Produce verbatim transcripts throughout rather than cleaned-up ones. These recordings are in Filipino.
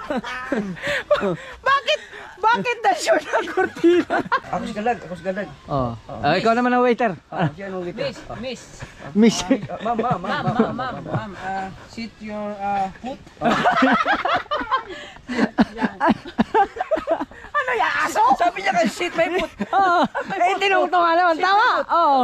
Bakit? Bakit na sure na kortina? Ako si Galag, ako si Galag. Oh. Uh, ikaw naman ang waiter. Ah, siya ang waiter. Miss, Miss. miss. Ma'am, ma'am, Ma'am, ma'am, ma'am, ma'am. Uh, sit your uh, foot. Ano ya aso? Sabi niya kasi sit my foot. Oo. Eh, tinutong nga naman. Tama. Oo.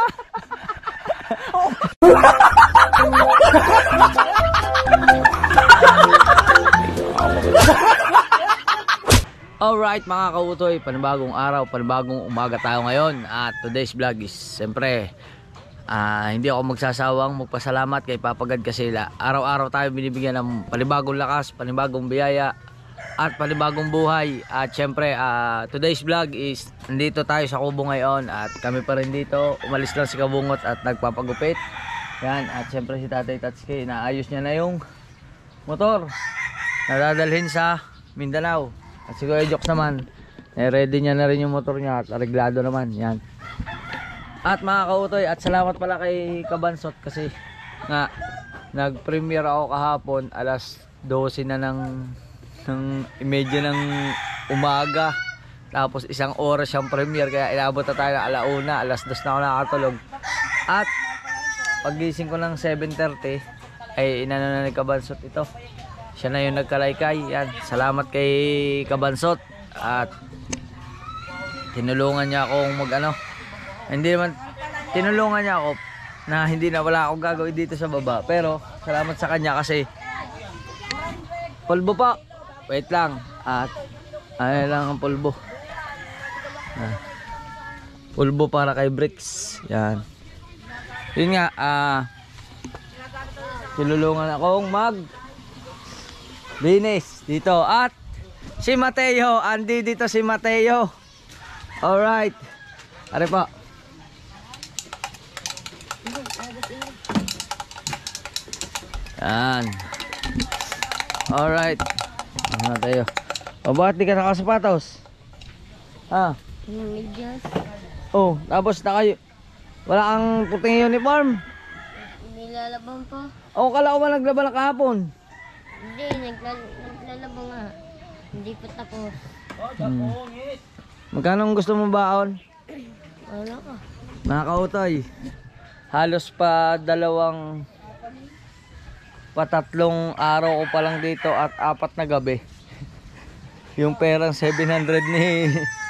Alright mga kautoy, panibagong araw, panibagong umaga tayo ngayon. At today's vlog is siyempre uh, hindi ako magsasawang magpasalamat kay Papa God kasi araw-araw tayo binibigyan ng panibagong lakas, panibagong biyaya at panibagong buhay. At siyempre uh, today's vlog is nandito tayo sa Kubo ngayon at kami pa rin dito. Umalis lang si Kabungot at nagpapagupit. Yan, at siyempre si Tatay Tatsuki, naayos niya na yung motor na dadalhin sa Mindanao. At si Kuya Joks naman, eh, ready niya na rin yung motor niya at areglado naman. Yan. At mga kautoy, at salamat pala kay Kabansot kasi nga nag-premiere ako kahapon alas dose na ng ng imedya ng umaga. Tapos isang oras siyang premiere kaya inabot na tayo ng alauna, alas dos na ako nakatulog. At pagising ko ng seven thirty ay inano na ni Kabansot ito. Siya na yung nagkalaykay. Yan. Salamat kay Kabansot. At tinulungan niya akong mag ano. Hindi naman tinulungan niya ako na hindi na wala akong gagawin dito sa baba. Pero salamat sa kanya kasi pulbo pa. Wait lang. At ay lang ang pulbo. Ah. Pulbo para kay Bricks. Yan. Yun nga. Ah, tinulungan akong mag Linis dito at si Mateo, andi dito si Mateo. Alright. Are po. Yan. Alright. Mateo. O bakit di ka nakasapatos? Ha? Medyas. Oh, tapos na kayo. Wala kang puting uniform? Nilalaban pa. O kala ko ba naglaban na kahapon? Hindi, naglal naglalabo nga. Hindi pa tapos. Hmm. Magkano gusto mo baon? Wala ka. Mga kautoy, halos pa dalawang patatlong araw ko pa lang dito at apat na gabi. Yung perang seven hundred ni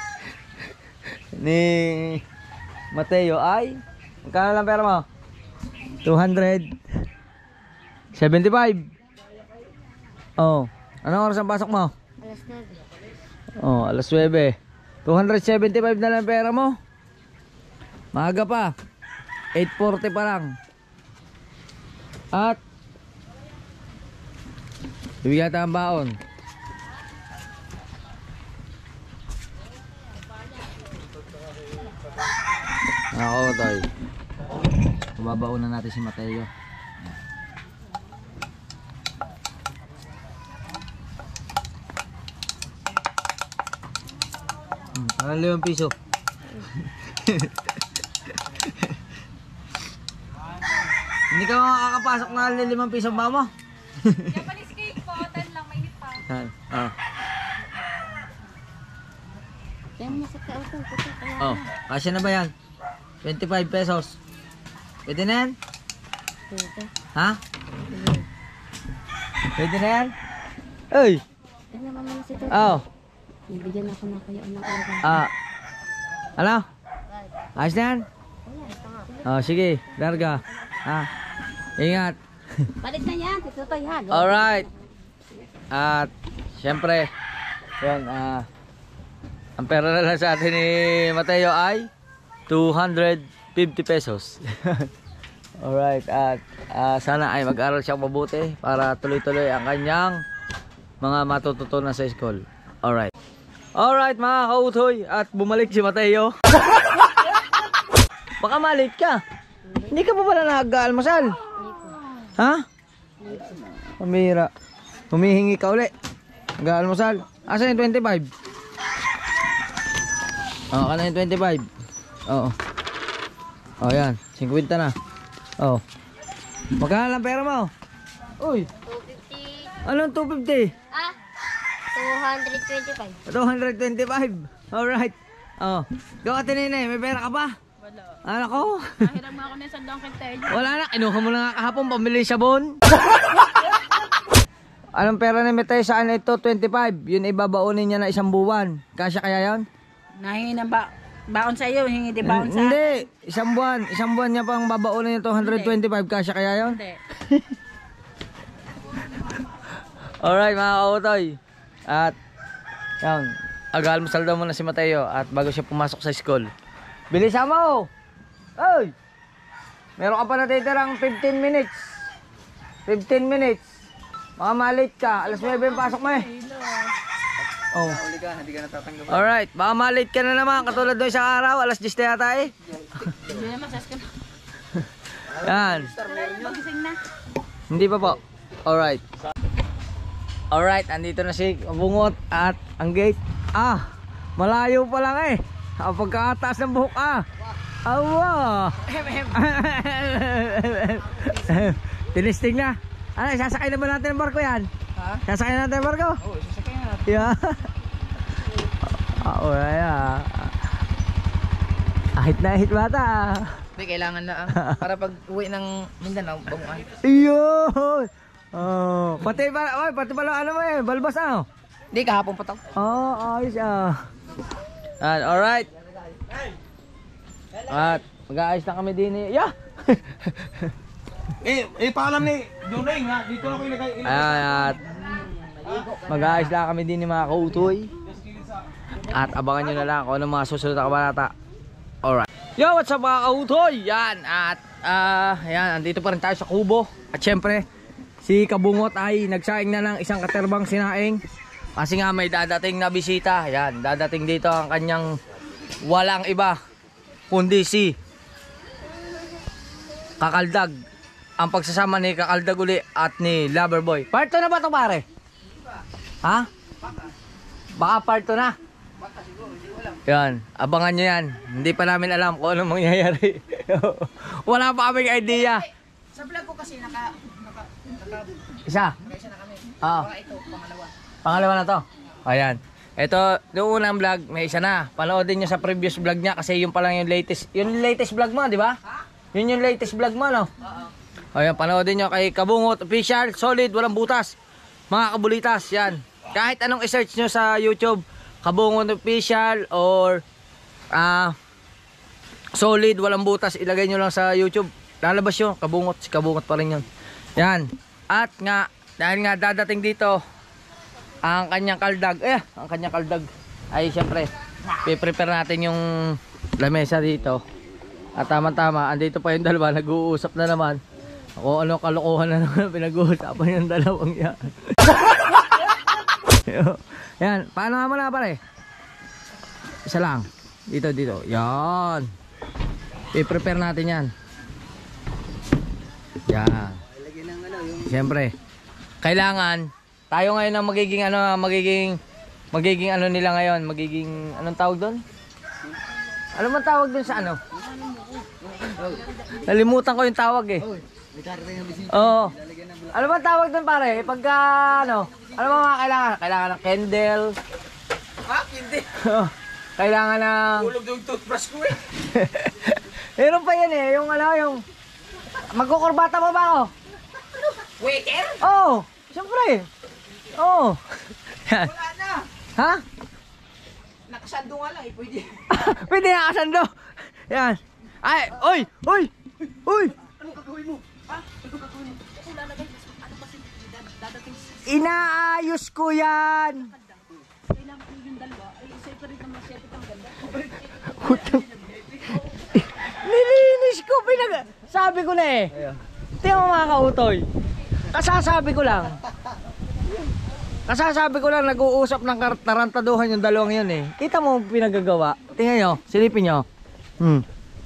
ni Mateo ay magkano lang pera mo? two hundred seventy-five. Oh, anong oras ang pasok mo? Alas nine. Oh, alas nine. two seventy-five na lang pera mo. Maaga pa. eight forty pa lang. At bibigyan tayo ang baon. Ako tayo. Babaunan natin si Mateo. Parang limang piso. Hindi ka makakapasok na limang piso ba mo? Japanese cake po, ten lang, mainit pa. Ah. Kaya mo sa kauto, puto ka na. Oh, kasya na ba yan? twenty-five pesos. Pwede na yan? Pwede. Ha? Pwede na yan? Uy! Ano naman naman si Toto? Oh. Ibigyan ako na kayo ng alaga. Ah. Ano? Ayos na yan? Oh, sige. Larga. Ha? Ingat. Balik na yan, si Toto yan. Alright. At syempre, yan, ah, ang pera na lang sa atin ni Mateo ay two hundred fifty pesos. Alright, at uh, sana ay mag-aral siyang mabuti para tuloy-tuloy ang kanyang mga matututunan sa school. Alright. Alright mga kautoy, at bumalik si Mateo. Baka malit ka. Hindi ka pa pala nag-almasal? Ha? Pamira. Humihingi ka uli. Nag-almasal. Asa yung twenty-five? Oo, ka na yung twenty-five. Oo. O yan, fifty na. Oh. Magkano lang pera mo? Uy. two fifty. Anong two fifty? Ah? two hundred twenty-five. two hundred twenty-five. Alright. Oh. Gawa tinine, may pera ka ba? Wala. Ano ko? Nahiram nga ako ng isang donkey tayo. Wala na, kinuha mo na nga kahapon, pambili sabon. Anong pera ni Metay saan ito? twenty-five. Yun ibabaunin niya na isang buwan. Kasya kaya yan? Nahingi ng ba baon sa iyo, hingi di baon sa Hindi, isang buwan. Isang buwan niya pang babaunin yung two hundred twenty-five. Kasya kaya yun? Hindi. Alright mga kautoy. At yan, agalmusal daw muna si Mateo at bago siya pumasok sa school. Bilisan mo! Oy! Meron ka pa natitirang fifteen minutes. fifteen minutes. Baka malate ka. Alas nuwebe yung pasok mo eh. Oh. Uli ka, hindi ka natatanggap. Alright, baka malate ka na naman. Katulad doon sa araw, alas diyes na yata eh. Hindi naman sas ka na. Yan. Magising na. Hindi pa po. Alright. Alright, andito na si Bungot at ang gate. Ah, malayo pa lang eh. Ang pagkakataas ng buhok ah. Awa. Tinisting na. Ano, sasakay na ba natin ng barko yan? Ha? Sasakay na natin ng barko? Oo, sasakay na natin. Yeah. Ah, alright ah. Ahit na ahit bata. Hindi, kailangan na ah. Para pag uwi ng Mindanao, banguan. Iyon. Oh, pati pala, oy, pati pala ano mo eh, balbas ah. Hindi, kahapon pa to. Oh, ayos ah. At alright. At mag-aayos na kami din eh. Yeah. Eh, eh paalam ni Junay nga, dito na ko ilagay. At mag-aayos na kami din ni mga kautoy. At abangan nyo na lang kung ano mga susunod na kabanata. Alright. Yo, what's up mga kautoy? Yan. At ah, uh, yan, andito pa rin tayo sa kubo. At syempre, si Kabungot ay nagsaing na ng isang katerbang sinaing. Kasi nga may dadating na bisita. Yan, dadating dito ang kanyang walang iba kundi si Kakaldag. Ang pagsasama ni Kakaldag uli at ni Loverboy. Part two na ba ito pare? Ha? Baka part two na. Yan, abangan nyo yan. Hindi pa namin alam kung ano mangyayari. Wala pa kaming idea. Sa vlog ko kasi naka naka, naka Isa? isa na kami. Oo. Baka ito pangalawa. Pangalawa na to. Ayan. Ito, noong unang vlog, may isa na. Panoodin nyo sa previous vlog niya kasi yun pa lang yung latest. Yung latest vlog mo, di ba? Yun yung latest vlog mo, no? Oo. Ayan, panoodin nyo kay Kabungot Official, solid, walang butas. Mga kabulitas, yan. Kahit anong i-search nyo sa YouTube, Kabungot Official or ah uh, solid, walang butas, ilagay nyo lang sa YouTube. Lalabas yun, Kabungot, si Kabungot pa rin yun. Yan. At nga, dahil nga dadating dito, ang kanyang kaldag, eh, ang kanyang kaldag, ay siyempre, piprepare natin yung lamesa dito. At tama-tama, andito pa yung dalawa, nag-uusap na naman. Kung ano kalokohan na naman pinag-uusapan yung dalawang yan. Yan, paano nga muna pare? Isa lang. Dito, dito. Yan. I-prepare natin yan. Yan. Siyempre, kailangan, tayo ngayon ang magiging ano, magiging, magiging ano nila ngayon, magiging, anong tawag doon? Ano man tawag doon sa ano? Nalimutan ko yung tawag eh. Oo. Ano ba tawag doon pare? Pagka ano? Ano ba mga kailangan? Kailangan ng candle. Ha? Hindi. Kailangan ng... Hulog yung toothbrush ko eh. Meron pa yan eh. Yung ano, yung... Magkukurbata mo ba ako? Waiter? Oo. Oh, siyempre. Oo. Oh. Wala na. Ha? Nakasando nga lang eh, pwede. Pwede nakasando. Yan. Ay, oy, oy, oy. Anong gagawin mo? Ha? Anong gagawin mo? Ako lalagay. Ano kasi dadating Inaayos ko yan. Kailangan ko yung dalawa. Ay, separate naman siya itong ganda. Nilinis ko, pinag... Sabi ko na eh. Tingnan mo mga kautoy. Kasasabi ko lang. Kasasabi ko lang, nag-uusap ng tarantaduhan yung dalawang yun eh. Kita mo pinagagawa. Tingnan nyo, silipin nyo. Hmm.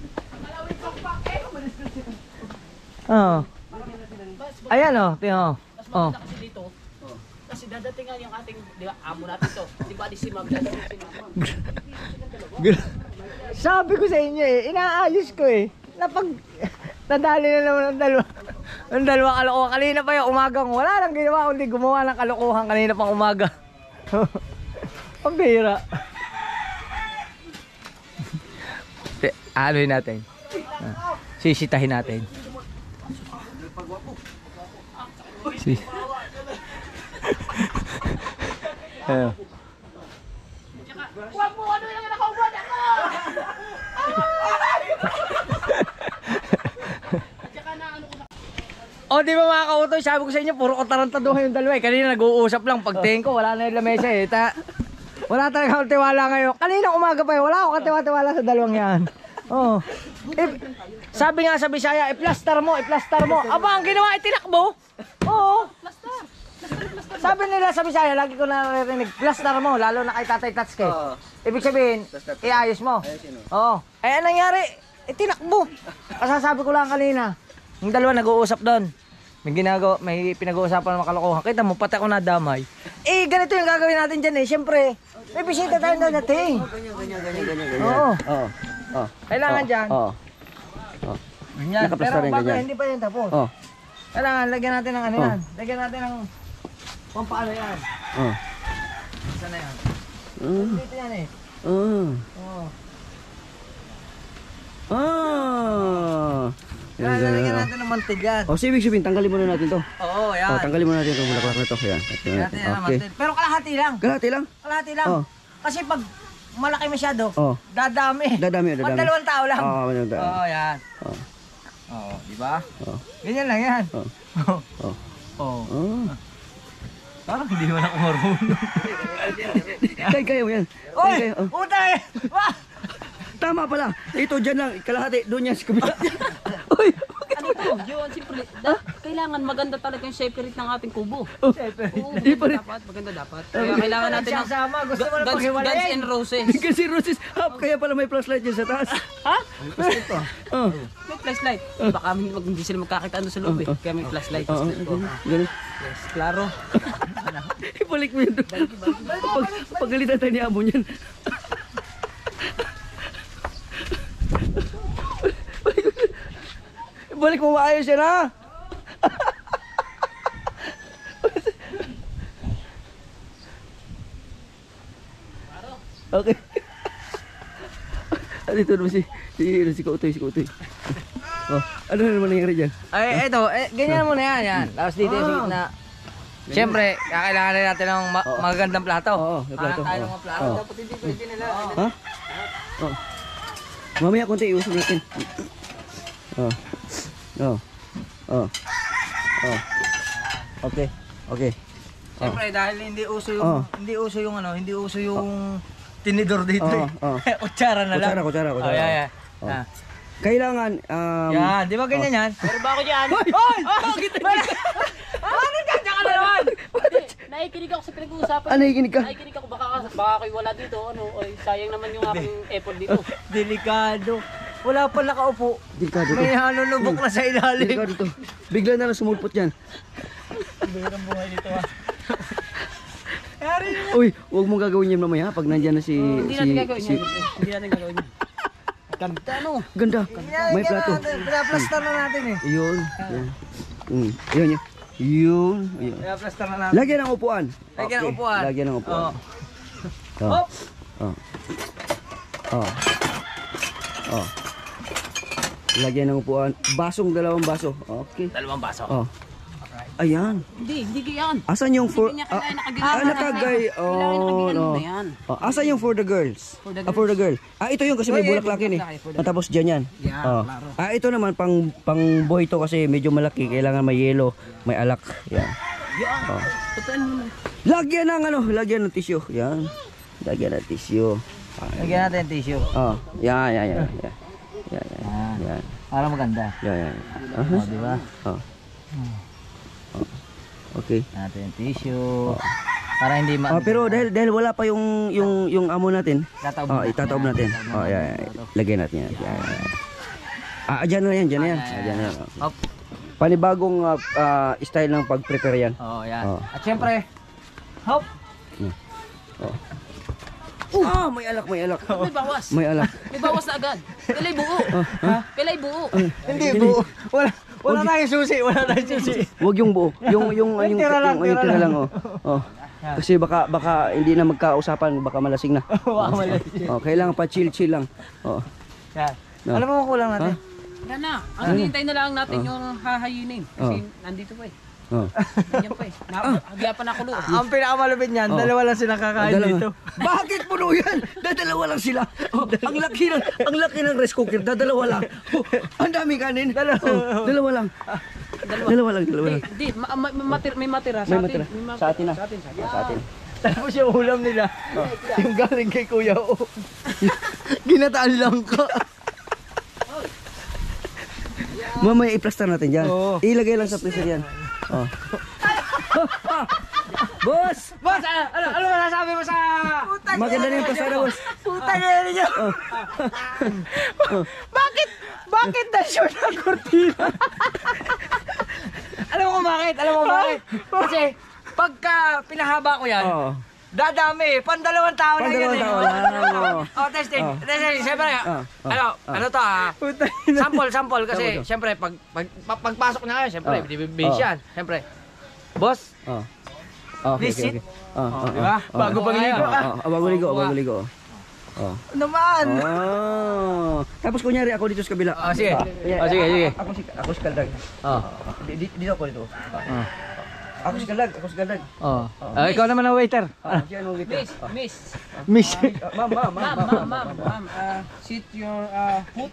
Oh. Ayan oh, tingnan mo. Oh. Kasi dito, kasi dadating nga yung ating, di ba, amo natin to. Di ba, di si Ma'am, dadating si Ma'am. Sabi ko sa inyo eh, inaayos ko eh. Napag... Nadali na naman ang dalawa. Ang dalawa kalokohan. Kanina pa yung umagang wala lang ginawa kundi gumawa ng kalokohan kanina pang umaga. Ang bihira. Te, anuhin natin. Ah, sisitahin natin. Si. Ayun. Huwag mo ano yung nakaubad ako! O di ba mga kautoy, sabi ko sa inyo, puro katarantaduhan yung dalawa eh. Kanina nag-uusap lang, pagtingin ko, wala na yung lamesa eh. Ta wala talaga akong tiwala ngayon. Kanina umaga pa eh, wala akong katiwa-tiwala sa dalawang yan. Oh. Eh, sabi nga sa Bisaya, i-plaster mo, i-plaster mo. Aba, ang ginawa, itinakbo. Oo. Sabi nila sa Bisaya, lagi ko naririnig, plaster mo, lalo na kay Tatay Tatske. Ibig sabihin, iayos mo. Oo. Eh, anong nangyari? Itinakbo. Kasasabi ko lang kanina. Yung dalawa nag-uusap doon. May ginagawa, may pinag-uusapan ng makalokohan. Kita mo, pati ako nadamay. Eh, ganito yung gagawin natin dyan eh. Siyempre, may bisita tayo na natin. Ganyan, ganyan, ganyan, ganyan. Oo. Oo. Oo. Kailangan dyan. Oo. Ganyan. Nakaplaster Pero rin bago ganyan. hindi pa yan tapos. Oo. Kailangan, lagyan natin ng ano Oh. yan. Lagyan natin ng pampaano yan. Oo. Saan na yan? Mm. Dito yan eh. Oo. Oo. Ah. Yan, Kaya yan, lagyan yan. natin ng mantig yan. O, so ibig sabihin, tanggalin muna natin to. Oo, yan. O, tanggalin muna natin itong bulaklak na to. Yan. Lagyan natin yan ng Okay. mantig. Pero kalahati lang. Kalahati lang. Kalahati lang. Oh. Kasi pag malaki masyado, Oh. dadami. Dadami, Pag dadami. dalawang tao lang. Oo, dalawang tao. Oo, yan. Oo. Oo, di ba? Oo. Ganyan lang yan. Oo. Oo. Oo. Oo. Oh. Parang hindi mo na kumarunong. Kaya kaya mo yan. Kaya, Oy! kaya, oh. Utay! Wah! Tama pala. Ito dyan lang. Kalahati. Doon yan sa kabila. Uy! Ano to? Yun, siyempre, da- kailangan maganda talaga yung separate ng ating kubo. Oh. Oo, Di pa rin. maganda dapat, maganda dapat. Kaya kailangan natin ng Nagsasama. Gusto mo na Guns, Guns paghiwalayin. and Roses. Kasi Roses up. Kaya pala may flashlight dyan sa taas. Ha? Oh. May flashlight. Baka hindi, mag- hindi sila magkakita ano sa loob eh. Kaya may flashlight. Oo. Ganun. Yes, klaro. Ibalik mo yun doon. Pag, pagalitan tayo ni Amo niyan. Ibalik mo maayos yan ha. Okay. Ano ito naman si, si, si Kautoy, si Kautoy. Oh, ano na naman nangyari dyan? Ay, eto. Eh, ganyan mo na yan. yan. Tapos dito yung Ah. gitna. Siyempre, kakailangan na natin ng ma- Oo. magagandang plato. Oo, may plato. Hanap tayo ng Oo. mga plato. Oo. Dapat hindi pwede nila. Ha? Oh. Mamaya konti iusap natin. Oh. Oh. Oh. Oh. Okay. Okay. Siyempre, dahil hindi uso yung, Oo. hindi uso yung ano, hindi uso yung tinidor dito Oo, eh. oo. Kutsara na lang. Kutsara, kutsara, kutsara. Oh, yeah, yeah. Oo. Ah. Kailangan um Yan, di ba ganyan yan? Pero ba ako dyan? Hoy! Bakit? Bakit ganyan ka na naman? Hindi, nakikinig ako sa pinag-uusapan. ano ikinig ka? Nakikinig ako, baka, baka kayo wala dito. Ano, oy, sayang naman yung aking effort dito. Delikado. Wala pa nakaupo. Delikado to. May hanunubok na sa ilalim. Delikado to. Bigla na lang sumulpot yan. Ang buhay nito ah. Yari na. Uy, huwag mong gagawin yan mamaya pag nandyan na si Hindi si natin gagawin si yan. Hindi natin gagawin yan. Ganda ano? Ganda. May plato. Pinaplaster na natin eh. Yun. Yan. Mm. Yun yun. Yun. Yun. Pinaplaster na natin. Lagyan ng upuan. Lagyan ng Okay. upuan. Lagyan ng upuan. Oo. Oh. Hop! Oh. Oh. Oh. Lagyan ng upuan. Basong dalawang baso. Okay. Dalawang baso. Oh. Ayan. Hindi, hindi ganyan. Asan yung for Hindi niya ah, kailangan nakagilid ah, na nakagay. Kailangan Oh, nakagilid no. na yan. Oh, asan yung for the girls? For the Ah, for the girl. Ah, ito yung kasi may Oh, yeah, bulaklak yun eh. bulaklak, for the Ah, tapos dyan yan. Yeah, Oh. klaro. Ah, ito naman pang pang boy to kasi medyo malaki. Kailangan may yellow, may alak. Yan. Yan. Oh. Totoo mo na. Lagyan ng ano, lagyan ng tissue. Yan. Lagyan ng tissue. Ah, Lagyan natin yung tissue. oh, yan, yan, yan. Yan. Yan, yan. Yan. Para maganda. Yan, yan. O, Aha. di ba? Oh. Oh. Okay. Natin yung tissue. Para hindi ma... Oh, pero dahil dahil wala pa yung yung yung amo natin. Tataob Oh, natin. itataob natin. Oh, yan, yan. Lagyan natin yan. Yan, yan. Ah, dyan na yan, dyan na yan. Ah, dyan na yan. Oh. Hop. Panibagong ah, ah, style ng pag-prepare yan. Oh, yan. Oh. At syempre, hop! Ah, may alak, may alak. May bawas. May alak. May bawas na agad. Pilay buo. Pilay buo. Hindi, buo. Wala, wala tayong susi. Wala tayong susi. Huwag yung buo. Yung yung yung Tira lang, yung, yung tira tira lang. lang oh. Oh. Kasi baka baka hindi na magkausapan, baka malasing na. Baka malasing. Oh, kailangan pa chill-chill lang. Oh. Yan. No. Ano mo kulang natin? Yan na. Ang hinihintay na lang natin yung hahayinin. Kasi nandito pa eh. Oh. Nandiyan pa eh. Na, hagla pa nakulo. Ang pinakamalupit niyan, Oh. dalawa lang sila kakain Dalawa. dito. Bakit puno yan? Dadalawa lang sila. Oh, ang laki ng ang laki ng rice cooker, dadalawa lang. Oh, ang daming kanin. Dalawa. Oh, dalawa lang. Dalawa lang, dalawa lang. Hindi, ma- ma- may matira, may matira sa May atin. matira. May ma- Sa atin na. Sa atin, sa atin. Sa atin. Tapos yung ulam nila, yung galing kay Kuya O. Ginataan lang ka. Mamaya i-plaster natin dyan. Oo. Ilagay lang sa freezer yan. Oh. Boss! Boss, ano, ano, ano masasabi mo sa... Maganda na yung pasada, boss. Putang ina niyo. Bakit? Bakit na short ang kurtina? Alam mo kung bakit? Alam mo kung bakit? Kasi pagka pinahaba ko yan, Oo. dadami. Pandalawang tao na Pandalawang yan. tao lang, oo. Oh, testing. Oh. Testing. Siyempre, Oh, oh, ano, oh. ano to ah. Sample, sample. Kasi Sample to. siyempre, pag, pag, pag, pagpasok na kayo, siyempre, Oh. bibibis Oh. yan. Siyempre. Boss, Oh. Okay, Please okay, sit. okay. Oh, oh, di ba? oh. Bago pang ligo Oh, ka. oh, oh, bago ligo, bago ligo. Oh. naman. Oh. Tapos kunyari ako dito sa kabila. Oh, sige. Ayan, Oh, sige, a- sige. a- Ako si ako si Kaldag. Oh. Di- di- Dito ako dito. Oh. Ako si Kaldag, ako si Kaldag. Oh. Ah, ikaw naman ang waiter. Ah, diyan mo dito. Miss, miss. Miss. Ah, Ma'am, ma'am, ma'am. Ma'am, ma'am, ma'am, ma'am. Uh, sit your uh, foot.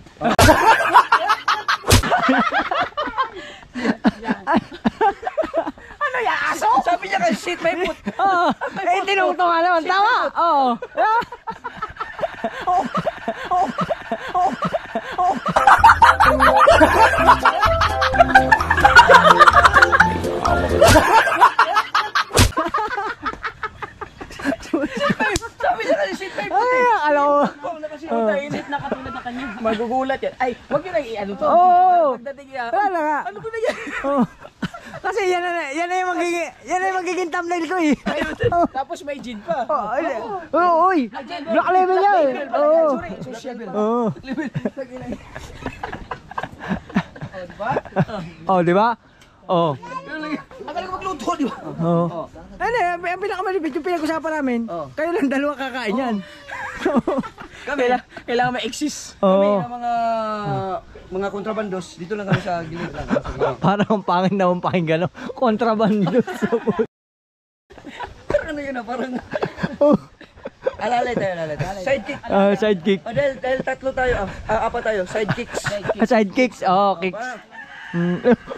Ano ya aso? Sabi niya kasi shit may put. Oo. Eh tinungtong nga naman tama. Oo. Sabi niya kasi shit may put. Ay, alam ko. Sit na katulad na kanya. Magugulat yan. Ay, wag niyo nang i-ano to. Oo. Pagdating yan. Wala na nga. Ano ko na yan? Oh. Kasi yan na yan na yung magiging yan na yung magiging thumbnail ko eh. Tapos may gin pa. Oh, ay- oh, oy. Black level yan. eh. Oo. Social level. Oo. Oh, di ba? Oh. Ang galing magluto, di ba? Oh. Ano, ang ang pinakamalipit yung pinag-usapan namin. Kayo lang dalawa kakain yan. Kami, kailangan may exist. Kami Oo. na mga mga kontrabandos, dito lang kami sa gilid lang. Parang ang pangit na ang pakinggan, no? Kontrabando. Parang ano yun ah, parang alalay tayo, alalay tayo. Sidekick. Ah, sidekick. Oh, dahil, dahil tatlo tayo, ah, ah, apat tayo, sidekicks. Sidekicks. Oh, kicks. Mm.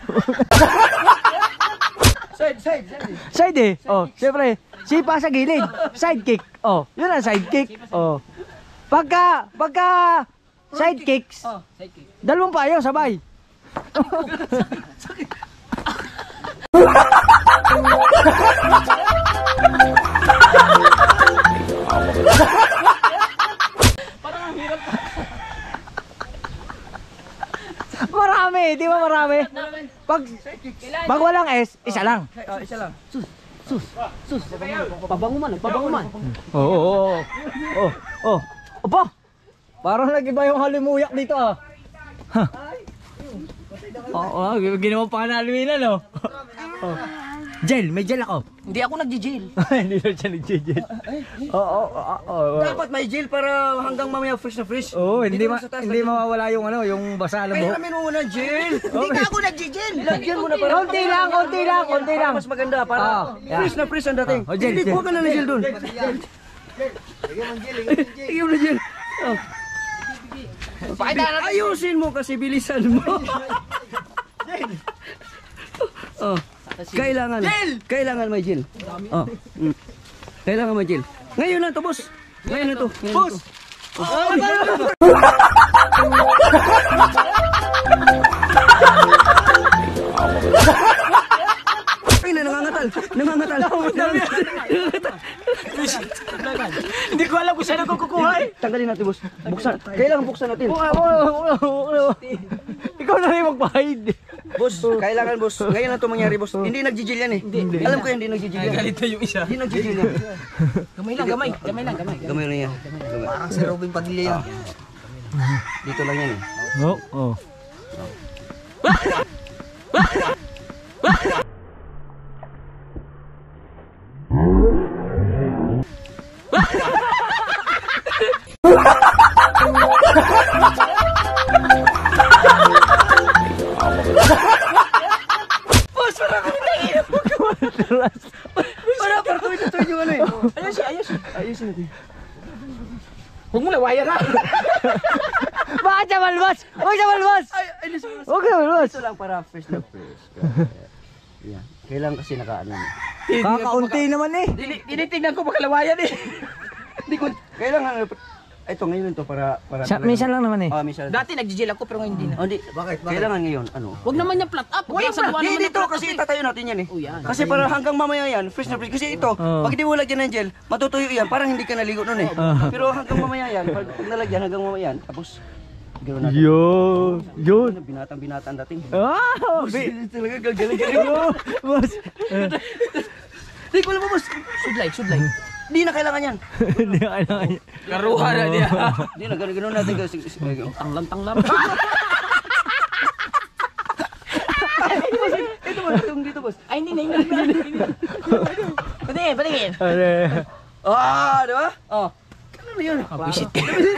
Side, side, side. Side eh. Oh, siyempre. Sipa sa gilid. Sidekick. Oh, yun ang sidekick. Oh. Pagka, pagka sidekicks, Oh, sidekick. dalawang payo sabay. Marami, di ba marami? Pag, pag walang S, isa lang. Ah, isa lang. Pabango man, pabango man. Oo, oo, oo. Oh, oh. Opo. Parang nag-iba yung halimuyak dito ah. Oo, oh, oh, ginawa pa na Alwina no. Oh. Gel, may gel ako. Hindi ako nagji-jail. Hindi na siya nag-gel. Oo, oo, oo. Dapat may gel para hanggang mamaya fresh na fresh. Oo, hindi Dito ma lang sa taas, hindi lagyan- mawawala yung ano, yung basa ng Kaya buhok. namin mo muna gel. Hindi ka ako nag-gel. Lagyan mo na para Konti lang, konti lang, konti lang. Para mas maganda para Ah, yeah. fresh na fresh ang dating. Ah, oh, gel, Hindi gel. kuha ka na ng gel doon. Lagyan mo ng gel. Oh. Ayusin mo kasi bilisan mo. Oh. Kailangan. Kailangan may gel. Oh. Mm. Kailangan may gel. Ngayon lang to, boss. Ngayon lang to. Boss. Ay, na nangangatal. Nangangatal. Hindi ko alam kung saan ako kukuha eh. Tanggalin natin, boss. Buksan. Kailangan buksan natin. Ikaw na rin magpahid. Boss, kailangan boss. Ngayon lang ito mangyari, boss. Hindi nagjijil yan eh. Alam ko yan, hindi nagjijil yan. Galit na yung isa. Hindi nagjijil yan. Gamay lang, gamay. Gamay lang, gamay. Gamay lang yan. Gamay. Parang si Robin Padilla yan. Dito lang yan eh. Oo. Oh, oh. Bakit siya malbas? Huwag siya malbas! Ay, ay, this one. Huwag siya malbas! Ito lang para fresh na fresh. Yan. Kailangan kasi nakaano. Kakaunti naman eh. Tinitignan ko makalawayan eh. Hindi ko, kailangan, ito ngayon to para, para. Sa, minsan lang naman eh. Ah, minsan. Dati nag-gel ako pero ngayon hindi na. Oh, hindi. Bakit? Kailangan ngayon, ano? Huwag naman yung flat up. Wala Nasa pa. gawa Hindi naman ng dito flat up kasi eh. itatayo natin yan eh. Oh, yan. Kasi para hanggang mamaya yan, fresh na fresh. Kasi ito, Oh. pag hindi mo lagyan ng gel, matutuyo yan. Parang hindi ka naligo nun eh. Pero hanggang mamaya yan, pag, pag nalagyan hanggang mamaya yan, tapos gano'n natin. Yun! Yun! Binatang-binatang dating. Ah! Talaga gagaling-galing. Boss! Hindi ko alam mo, boss. Sudlay, sudlay. Hindi na kailangan yan. Hindi ka kailangan niya. Karuha na niya. Hindi na, gano'n natin. Tanglam-tanglam. Ito boss, itong dito boss. Ay, hindi na, hindi na. Patingin, patingin. Ah, di ba? Oh. Ano na yun? Visit.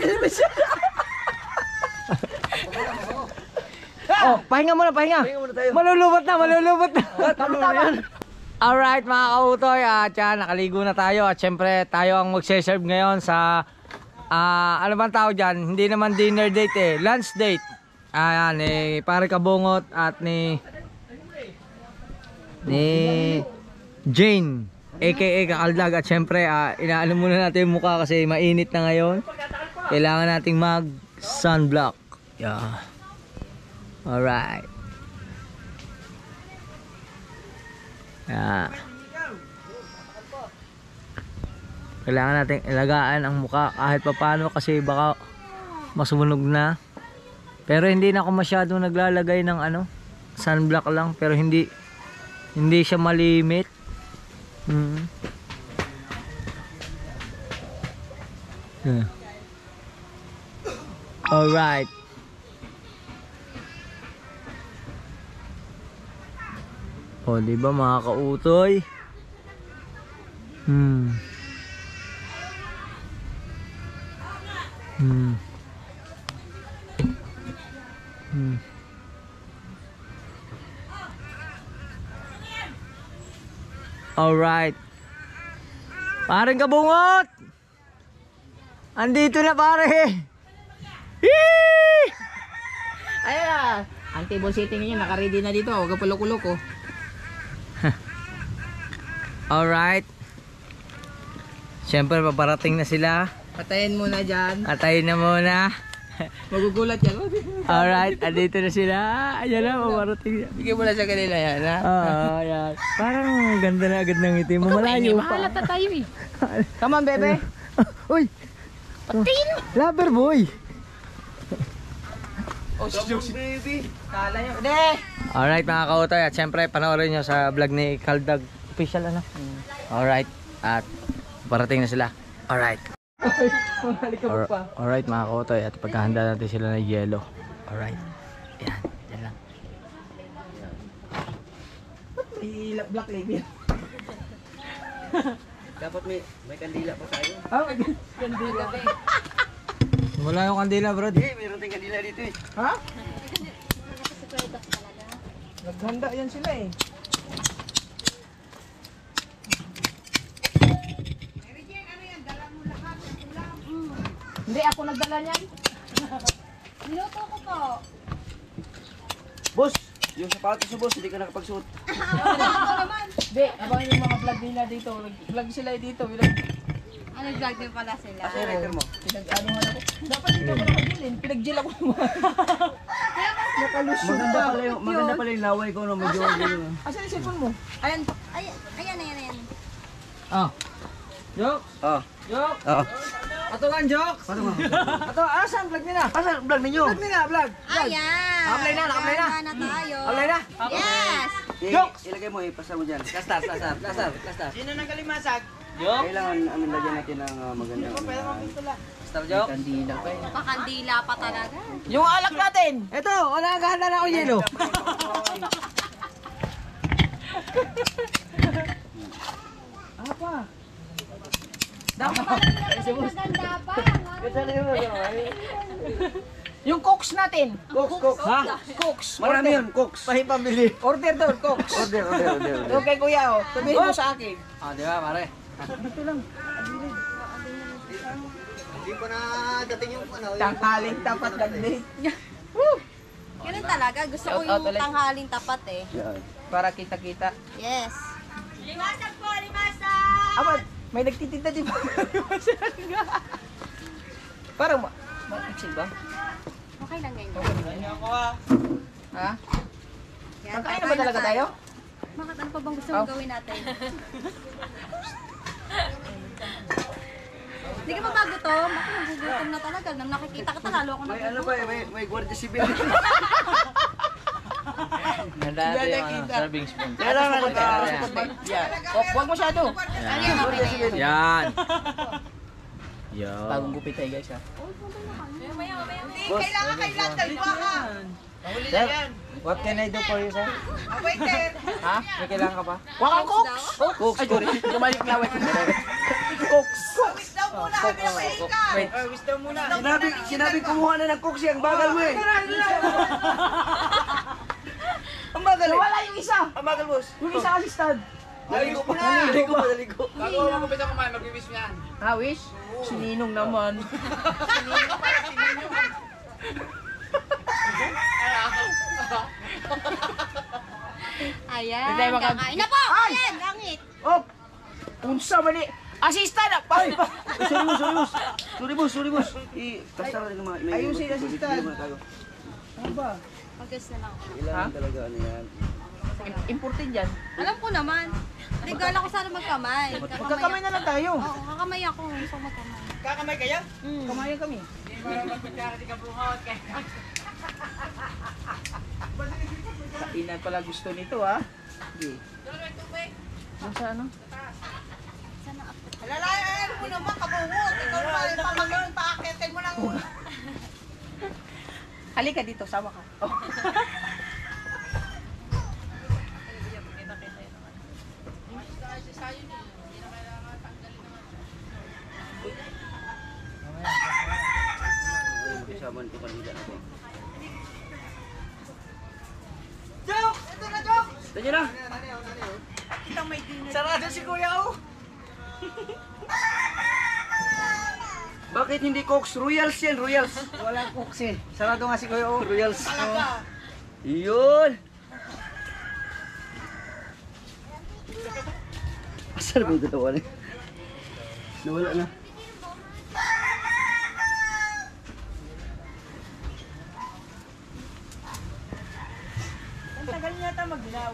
Oh, pahinga muna, pahinga. Pahinga muna tayo. Malulubot na, malulubot na. Tama na yan. Alright mga kautoy, at yan, nakaligo na tayo at syempre tayo ang magse-serve ngayon sa ah ano bang tawag dyan? Hindi naman dinner date eh, lunch date. Ayan, eh, pare Kabungot at ni ni Jane aka Kakaldag at syempre ah, inaano muna natin yung mukha kasi mainit na ngayon. Kailangan nating mag sunblock. Yeah. Alright. Yeah. Kailangan natin ilagaan ang mukha kahit papaano kasi baka masunog na. Pero hindi na ako masyadong naglalagay ng ano, sunblock lang pero hindi hindi siya malimit. Mm. Yeah. All right. O, oh, di ba mga kautoy? Hmm. Hmm. Hmm. Alright. Parang Kabungot! Andito na pare! Yee! Ayan na. Ang table setting niya, naka-ready na dito. Huwag ka paloko-loko. Alright. Siyempre paparating na sila. Patayin mo na dyan. Atayin na muna. Magugulat yan. Alright, andito na sila. Ayan na, paparating na. Bigyan mo na sa kanila yan, ha? Oo, ayan. Parang ganda na agad ng ngiti mo. Malayo pa. Mahalata tayo eh. Come on, bebe. Uy! Patin! Lover boy! Oh, si baby. Kala nyo. Hindi! Alright mga kautoy, at syempre panoorin nyo sa vlog ni Kaldag official ano. Alright, at parating na sila. Alright. Al Alright mga kautoy, at pagkahanda natin sila ng yelo. Alright. Yan, yan lang. Black label. Dapat may may kandila pa tayo. Oh, ganda. Wala yung kandila bro. Eh, mayroon tayong kandila dito eh. Ha? Naghanda yan sila eh. Hindi, ako nagdala niyan. Niluto ko po. Boss, yung sapatos mo boss, hindi ka nakapagsuot. Hindi, abangan yung mga vlog nila dito. Vlog sila dito. Vlog. Ano vlog din pala sila? Kasi writer mo. Pinag-ano nga ako. Dapat dito ako nakagilin. Pinag-gel ako. Nakalusyon Maganda pa. pala yung, maganda pala yung laway ko no, medyo medyo. Asan yung cellphone mo? Ayan. Ayan, ayan, ayan, ayan. Ah. Joke. Ah, Joke. oo. Ato nga, Joke. Paano mo? Ato, asan vlog nila? Asan vlog ninyo? Vlog nila, vlog. Ayan! Apply na, apply na. Apply na tayo. Apply na. Yes! I- Jokes! Ilagay mo, ipasa mo dyan. Kastas, kastas, kastas, kastas. Sino nang kalimasag? Kailangan ano lagyan natin ng uh, magandang uh, Star Joke? Kandila pa eh. Pakandila pa talaga. Yung alak natin. Ito, wala ang gahanda na ako yelo. Apa? Maganda pa. Yung cooks natin. Cooks, cooks. Ha? Cooks. Marami yun, cooks. Pahipambili. Order doon, cooks. Order, order, order. order. Yung kay kuya, oh. Sabihin mo sa akin. Ah, di ba pare? Dito lang. pa na dating yung ano. Tanghaling tapat nag-date. Ganun talaga. Gusto ko Shout out yung ulit. tanghaling tapat eh. Para kita-kita. Yes. Aba, may nagtitinda di ba? Parang ma... Ma-exil ba? Okay lang ganyan. Ha? Yan, Kakain na ba talaga tayo? Bakit ano pa bang gusto Oh. mong gawin natin? Hindi ka pa ba gutom? Ako nagugutom na talaga. Nang nakikita ka lalo ako May ano nagugutom. ba, may, may gwardiya civil. Nandati yung ano, serving spoon. Kailangan Ah, mag yan. Oh, huwag masyado. Ano yung okay na yan? Yan. Yan. Bagong gupit tayo guys ha. Kailangan kayo lang dalawa ka. Sir, what can I do for you, sir? Ha? May kailangan ka pa? Wag ang cooks! Cooks, sorry. Gumalik na, wait. Cooks. Cooks. Oh, cook, oh, cook. Wait. Sinabi, sinabi kumuha na ng cooks ang bagal mo eh. Ang bagal eh. Wala yung isa. Ang bagal boss. Yung isa kasi stud. Naligo pa. Naligo pa, naligo. Bago ako magkapit ako kumain, mag-wish mo yan. Ha, wish? Sininong naman. Ayan, Hindi tayo makag- kakain na po! Ay! Ayan, langit! Oh! Unsa mali? Assistant! Ay! Sorry boss, sorry boss. Sorry boss, sorry boss. I, kasara rin mga. may- Ayun si assistant. may- tayo. Ano ba? Pagkas na lang ako. Kailangan talaga ano yan. Imported yan. Alam ko naman. Hindi, gala ko sana magkamay. Magkakamay na lang tayo. Oo, kakamay ako. Gusto ko magkamay. Kakamay kaya? Mm. Kamayan kami. Kainan pala gusto nito ha. Sige. Yung sa ano? Sana ako. Alalayan mo naman, kabungot. Ikaw naman, pamangkin pa, akitin mo ng... Halika dito, sama ka. Oh. Kasama nito kanila ako. Joke! Ito na, joke! Tanya na. Sarado si Kuya oh. Bakit hindi cooks? Royals yan, Royals. Walang cooks eh. Sarado nga si Kuya oh. Royals. Yun. Asal mo yung dalawa na? Nawala na. Ang tagal niya ata maglaw.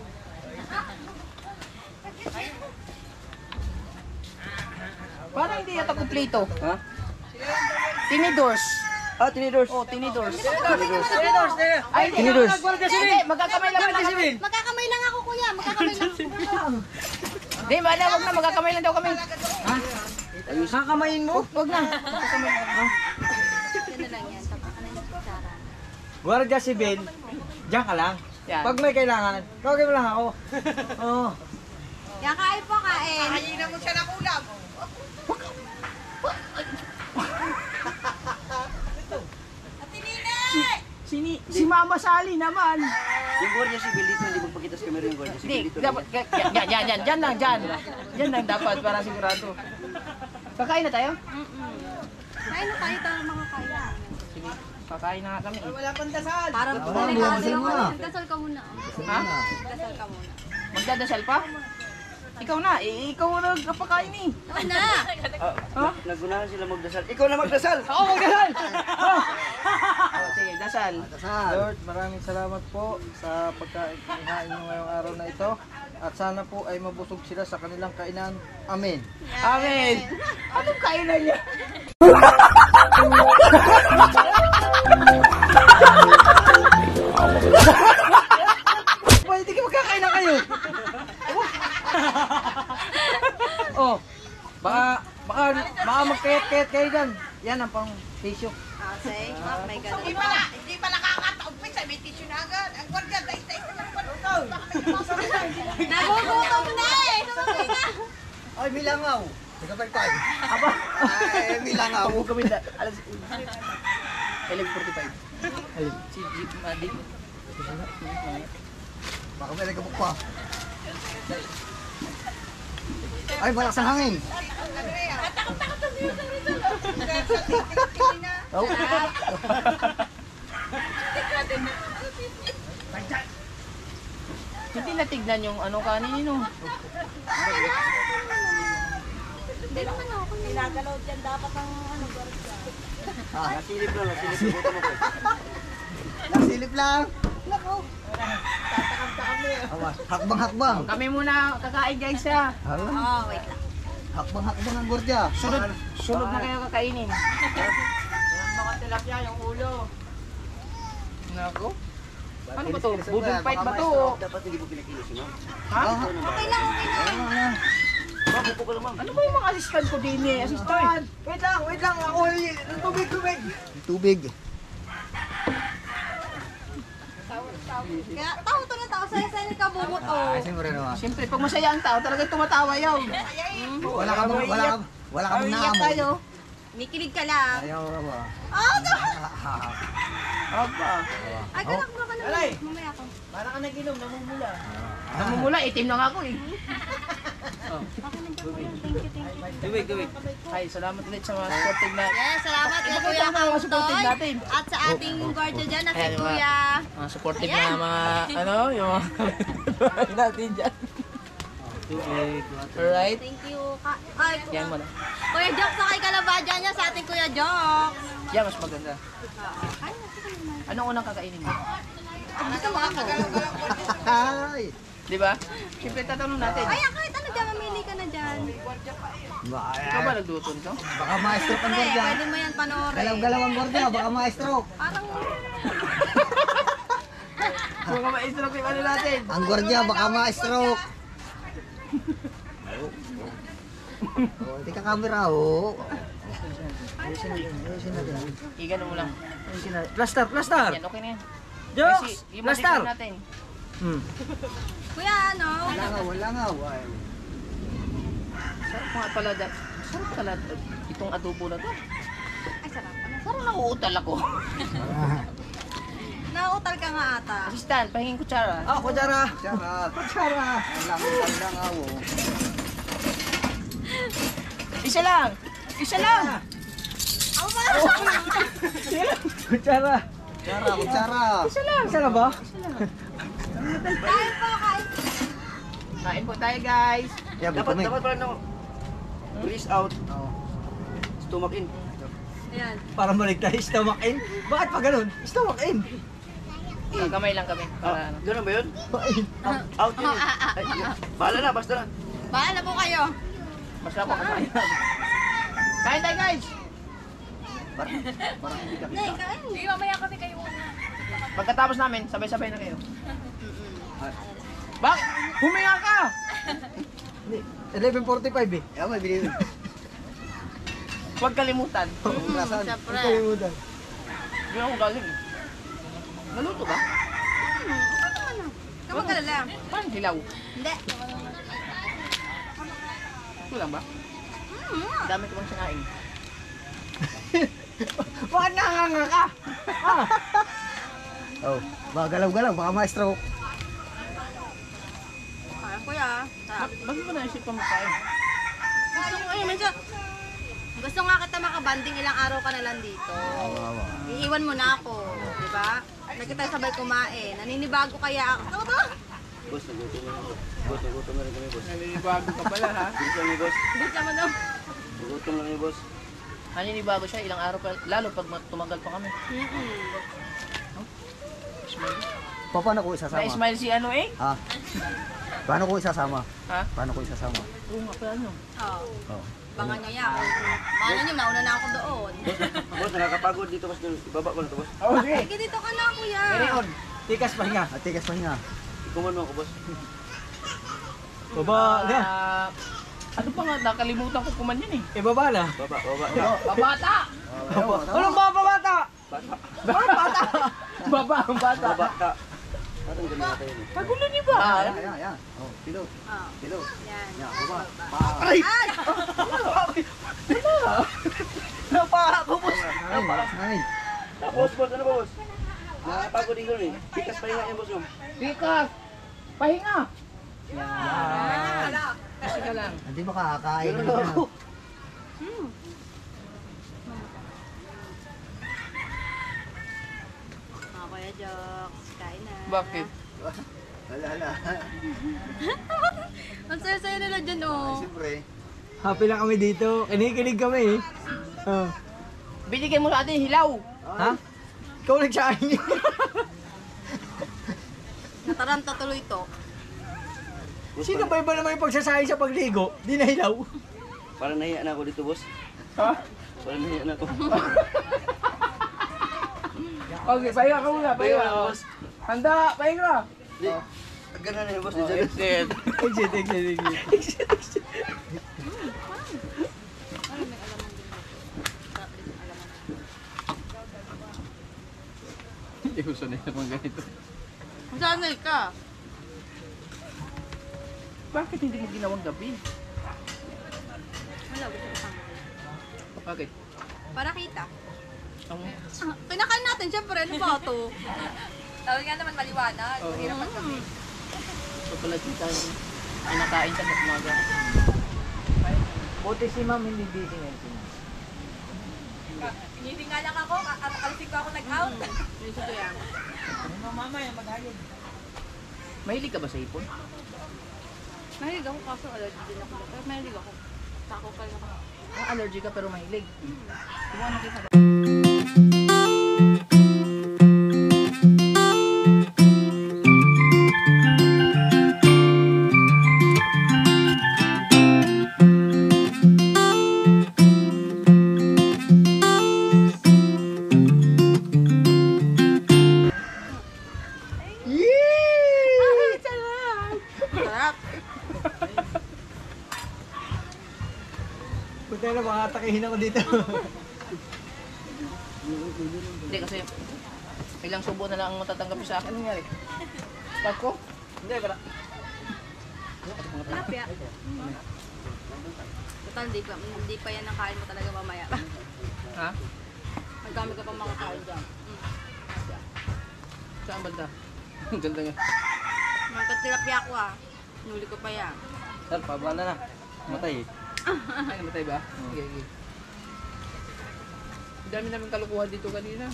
Parang hindi yata kumpleto. Ha? Tinidors. Ah, tinidors. Oh, tinidors. Tinidors. Ay, hindi. Tinidors. Hindi, magkakamay lang pala kami. Magkakamay lang ako, kuya. Magkakamay lang ako. Hindi, wala, wag na. Magkakamay lang daw kami. Ha? Ayos. Kakamayin mo? Wag na. Magkakamay lang. Ha? Yan na lang yan. Tapos ano yung kutsara. Guardia Civil, diyan ka lang. Yan. Pag may kailangan, tawagin mo lang ako. Oo. Kaya kain po, kain. Kayinan mo siya ng ulam. Sini, si Mama Sally naman. Yung Guardia Civil dito, hindi magpakita sa camera yung Guardia Civil Hindi, dito. dapat, yan, yan, yan, yan, yan lang, dyan. Yan lang dapat, para sigurado. Kakain na tayo? Mm-mm. Kain na tayo tayo mga kaya. Sige, kakain na nga kami. Wala pang dasal. Parang delikado yung ano. Dasal ka muna. Ha? Dasal ka muna. Magdadasal pa? Ikaw na, eh, ikaw na nagpapakain eh. Ako na. Ha? Nagunahan sila magdasal. Ikaw na magdasal! Oo, magdasal! Oh, sige, dasal. Lord, maraming salamat po sa pagkain nyo ngayong araw na ito. At sana po ay mabusog sila sa kanilang kainan. Amen. Amen. Anong kainan niya? Pwede ka magkakain na kayo. Oh, baka, baka, baka magkayat-kayat kayo dyan. Yan ang pang tissue. Okay. Oh my God. Hindi pa na, hindi pa nakakataupin sa may tissue na agad. Ang gwardiya, dahil-dahil ka naman. Baka may pumasok na. Nagugutom na eh. Sumabay na. Ay, milangaw. Ikaw tayo. Aba, Ay, milangaw. ako kami na. Alas, eleven forty-five. Si Jeep Madi. Baka may nagkabuk pa. Ay, malakas ang hangin. Oh. Hindi natignan yung ano kanin no. Hindi naman ako. Pinagalaw dyan dapat ang ano. Nasilip lang, nasilip. Buto mo ko. Nasilip lang. Awas, hakbang-hakbang. Kami muna kakain guys ha. Hala. Oh, wait lang. Hakbang-hakbang ang gordya. Sunod, sunod na kayo kakainin. Yan mga tilapia, yung ulo. Nako. Ano ba to? Budol fight ba to? Dapat hindi mo pinakilos, no? Ha? Okay lang, okay lang. Bago ko lang, ma'am. Ano ba yung mga assistant ko din eh? Assistant! Wait lang, wait lang. Ako, tubig, tubig. Tubig. Kaya tao to na tao. Saya-saya ka bumuto. Ah, siyempre naman. Siyempre, pag masaya ang tao, talagang tumatawa yaw. Wala ka bang, wala ka, wala ka bang naamon. Mikilig ka lang. Ayaw ka ba? Oh, no! Aba. Ay, kanak mo ka na. Alay. Mamaya ako. Para ka naginom, namumula. Namumula, itim na nga ako eh. Okay lang dyan, kuya. Thank you, thank you. Tubig, tubig. Ay, salamat ulit sa mga supportive na. Yes, salamat kay Ipakita Kuya mo ang mga supportive Kautoy. natin. At sa ating guardia dyan na si Ayan, mga- Kuya. Mga supportive na mga, ano, yung mga natin dyan. Alright. Thank you. Ka kay Yan mo na. Kuya Jock sa kay Kalabadya niya sa ating Kuya Jock. Yan, mas maganda. Ay, sige naman. Anong unang kakainin mo? Gusto mo ako. Ay. Di ba? Siyempre tatanong natin. Ay, kahit ano dyan, mamili ka na dyan. Ikaw ba nagluto nito? Baka maestro ang Pre, gordya. pwede mo yan panoorin. Galaw-galaw ang gordya, baka maestro. Parang, Mga maestro yung ano natin. Ang gordya, baka maestro. Oh, hindi ka camera, oh. Ayusin natin, ayusin natin. Igano mo lang. Ayusin na. Plaster, plaster. Yan, okay na yan. Jokes! Kasi, yung Plaster! maliit natin. Hmm. kuya, ano? Wala nga, wala nga. Why? Sarap nga pala dyan. Sarap pala itong adobo na to. Ay, sarap. Ano? Parang nauutal ako. Nauutal ka nga ata. Assistant, pahingin kutsara. Ah, kutsara. Kutsara, kutsara. Ang langit lang nga, oh. Isa lang! Isa lang! Kutsara. Kutsara, kutsara. Isa lang! Isa na ba? Kain po, kain. Kain po tayo guys. Yeah, Dapat, kami. dapat pala no. Breeze out. Oh. Stomach in. Ayan. Para maligtay, stomach in. Bakit pa ganun? Stomach in. Ah, kamay lang kami. Para ano. Ganun ba yun? Out, out yun. eh. Ay, bahala na, basta na. Bahala po kayo. Mas na po kumain. Kain tayo guys! Nay, kain. Hindi, mamaya kami kayo muna. Pagkatapos namin, sabay-sabay na kayo. Bakit? Huminga ka! eleven forty-five eh. Yeah, may binili. Huwag kalimutan. Nasaan? Siyempre. Kalimutan. Hindi ako galing. eh. Naluto ba? Kapag kalala. Parang hilaw. Hindi. Ito lang ba? Ang dami ko bang sinaing. Bakit nanganga ka? Oh, baka galaw-galaw, baka maestro. Parang kuya. Sarap. Ba- Bakit mo naisip kang makain? Gusto ko, eh, medyo. Gusto nga kita makabanding, ilang araw ka na lang dito. Iiwan mo na ako, di ba? Lagi tayo sabay kumain. Naninibago kaya ako. Ano to? Boss, nagutom na rin. Boss, nagutom na rin kami, boss. Naninibago ka pala ha? Bilis lang ni boss. Hindi ka mo no? Nagutom lang ni boss. Naninibago siya ilang araw pa, lalo pag ma- tumagal pa kami. Pa, paano ko isasama? Na-smile si ano eh? Ha? Paano ko isasama? Ha? Paano ko isasama? Oo nga pala ano. Oo. Oh. Baka nyo yan. Baka nyo, nauna na ako doon. Boss, nakakapagod dito, boss. Ibaba ko na to, boss. Oh, sige. Sige, dito ka na, kuya. Carry on. Tikas pa nga. At tigas pa niya. Ikuman mo ako, boss. Baba na. Ah, ano pa nga, nakalimutan ko kuman yun eh. Ibaba na. Baba, baba. Babata! Anong baba bata? Bata. Babata! Baba ang bata. Baba, ta. Parang ganun natin yun. Pagulo niyo ba? Ayan, ayan, ayan. Oh, pilot. Oh, Pilot. yan. Yan, baba. Pa. Ay! Napako boss. Nine, nine. Boss, boss, ano ba, boss? Nakakapagod din ganun eh. Tikas pa nga yan, boss. yung. Bikas! Pahinga! Kasi ka lang. Hindi makakakain Ganun na. lang ako. jokes. Kain na. Bakit? Hala, hala. Ang saya-saya nila dyan, oh. Siyempre. Happy lang kami dito. Kinikilig kami eh. Oh. Binigyan mo sa atin hilaw. Ha? Ikaw nagsaing. Nataranta tuloy to. Sino ba iba naman yung pagsasayang sa pagligo? Di na hilaw. Parang nahiya na ako dito, boss. Ha? Parang nahiya na ako. Okay, pahinga ka muna, pahinga. boss. Handa, pahinga. Di. Ganun na yun, boss. Oh, exit. Exit, exit, exit. Hindi gusto nila mga ganito. Sanay ka. Bakit hindi mo ginawang gabi? Wala, gusto ko pang. Bakit? Para kita. Ang... Ah, kinakain natin, syempre. Ano ba ito? Tawag nga naman maliwanag. Oo. Hirap ang gabi. So pala kita, ay nakain ka sa umaga. Buti si ma'am hindi busy ngayon si ma'am. Hindi nga lang ako. Alisig ko ako nag-out. Inisip ko yan. Mahilig ka ba sa ipon? Mahilig ako kaso allergy din ako. Pero mahilig ako. Tako ka lang ako. Ah, allergy ka pero mahilig. Kung ano kita ba? Sarap. Punta na, makatakihin ako dito. Hindi kasi ilang subo na lang ang matatanggap sa akin. Ano nangyari? Pako? Hindi, para. Tilapia. Total, hindi pa, hindi pa yan ang kain mo talaga mamaya. Ha? Magdami ka pang mga kain dyan. Mm. Saan banda? Ang ganda nga. Mga tilapia ko ah. Nuli ko pa yan. Sir, pabala na. Matay eh. Ay, namatay ba? Sige, sige. Ang dami namin kalukuhan dito kanina.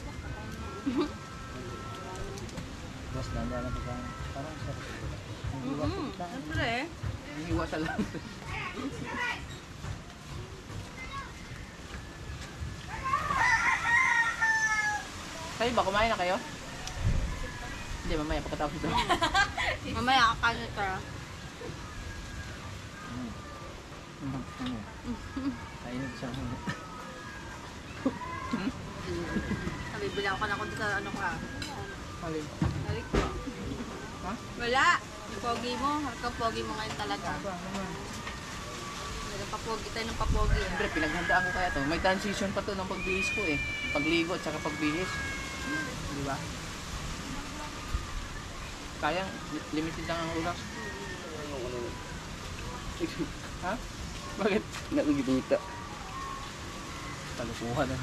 Boss, nanda na pa parang sarap. Mm-hmm. Siyempre eh. Hiwa sa lang. Kayo ba? Kumain na kayo? Hindi, mamaya pagkatapos ito. Mamaya kakain ka. Kainit siya. Nabibilang ka na ako sa ano ka. Alin? Nalik ko. Ha? Wala. Yung pogi mo. Harap pogi mo ngayon talaga. Papogi tayo ng papogi. Ah. Siyempre, pinaghandaan ko kaya to. May transition pa to ng pagbihis ko eh. Pagligo at saka pagbihis. Di ba? Kaya, limited lang ang oras. Ha? Bakit? Nakikita. Kalukuhan na.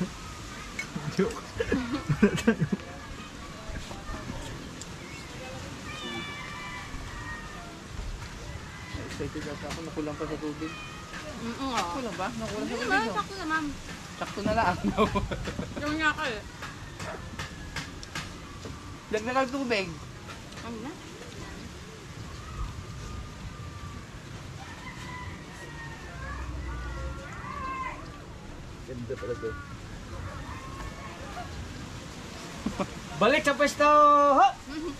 Excited ata ako. Nakulang pa sa tubig. Mm-mm ah. Nakulang ba? Nakulang sa Hindi tubig. naman, no? sakto naman. Sakto na lang. Yung nga ka eh. Dagdagang tubig. Ano na? Ganda pala to. Balik sa pwesto! Ho!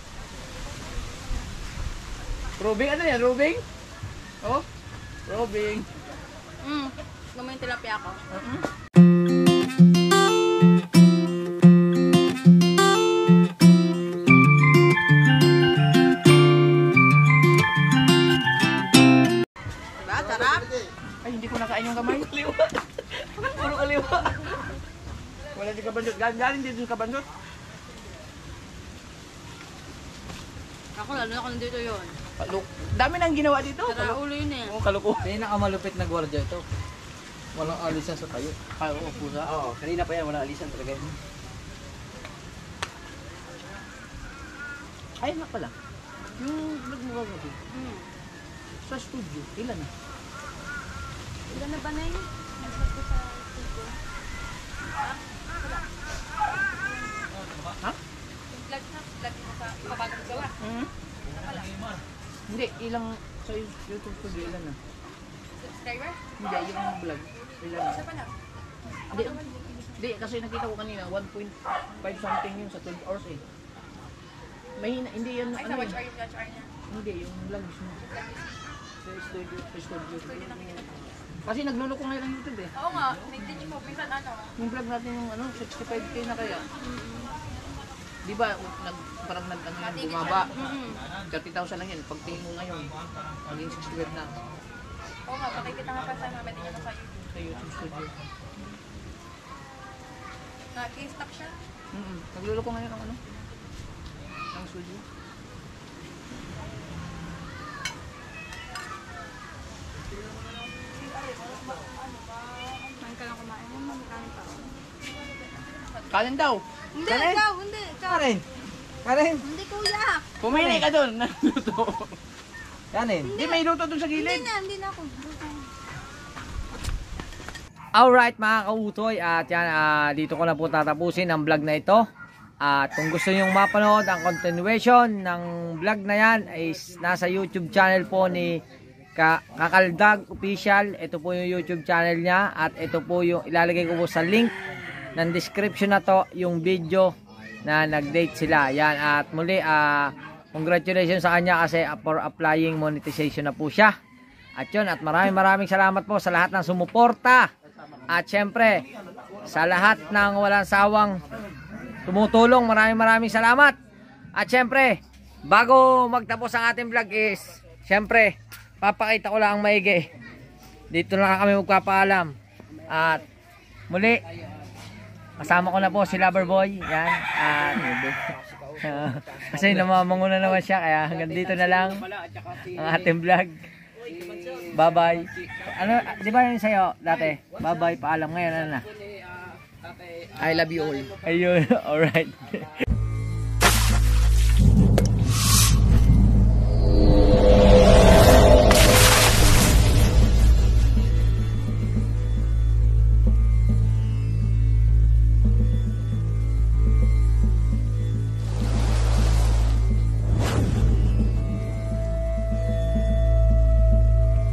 Robing, ano yan? Robing? Oh? Robing. Mm. Gumawa yung tilapia ko. Uh-uh. Diba? Sarap. Ay, hindi ko nakain yung kamay. Puro kaliwa. Wala di kabandot. Galing, galing dito yung kabandot. Ako, lalo na ako nandito yun. Kaluk. Dami nang ginawa dito. Sara ulo yun eh. Oo, kaluko. Pinakamalupit na gwardiya ito. Walang alisan sa tayo. Ay, oo, pusa. Oo, kanina pa yan, walang alisan talaga yun. Ay, nga pala. Yung vlog mo gagawin Mm. sa studio, ilan na? Ilan na ba na yun? Nag-vlog ko sa studio. Ha? Hindi, ilang sa YouTube studio ilan na? Subscriber? Hindi, yung vlog. Ilan na? Isa pa lang. Hindi, hindi, kasi nakita ko kanina, one point five something yun sa twelve hours eh. Mahina, hindi yan, Ay, ano sa watch eh. hour yung watch hour niya. Hindi, yung vlog mismo. Sa studio, sa studio. Kasi nagluloko ngayon ang YouTube eh. Oo nga, nag-teach mo. Pinsan ano? Yung vlog natin yung ano, sixty-five K na kaya. Di ba, nag, parang nag, ano yan, bumaba. thirty thousand lang yan. Pag tingin mo ngayon, maging sixty-five na. Oo nga, pakikita nga pa sa namin din ako sa YouTube. Sa YouTube studio. Nag-stock siya. Mm-mm. Nagluloko ngayon ang ano, ang studio. Kumain ka lang kumain. Ano mo, kain pa. Kanin daw! Hindi, Kanin? ikaw, hindi. Ikaw. Karin. Karin. Hindi, kuya. Pumili ka doon! Nagluto! Kanin. Hindi, may luto doon sa Hindi gilid! na, hindi na ako. Alright mga kautoy, at yan, ah, dito ko na po tatapusin ang vlog na ito. At kung gusto nyong mapanood ang continuation ng vlog na yan, is nasa YouTube channel po ni Ka Kakaldag Official. Ito po yung YouTube channel niya, at ito po yung ilalagay ko po sa link ng description na to, yung video na nag-date sila. Yan, at muli, ah, congratulations sa kanya kasi for applying monetization na po siya. At yun, at maraming maraming salamat po sa lahat ng sumuporta. At syempre, sa lahat ng walang sawang tumutulong, maraming maraming salamat. At syempre, bago magtapos ang ating vlog is, syempre, papakita ko lang ang maigi. Dito na kami magpapaalam. At muli, kasama ko na po si Loverboy. Yan. At kasi namamanguna naman siya, kaya hanggang dito na lang ang ating vlog. Bye-bye. Ano, di ba yun sa'yo dati? Bye-bye, paalam ngayon, ano na? I love you all. Ayun, alright.